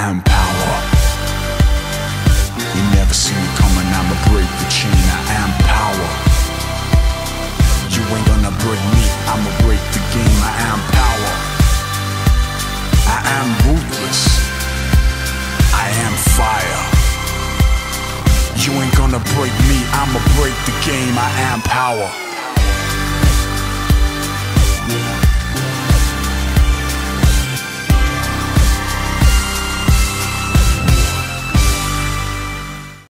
am power. You never see me coming, I'ma break the chain. I am power. You ain't gonna break me, I'ma break the game. I am power. I am ruthless. I am fire. You ain't gonna break me, I'ma break the game. I am power.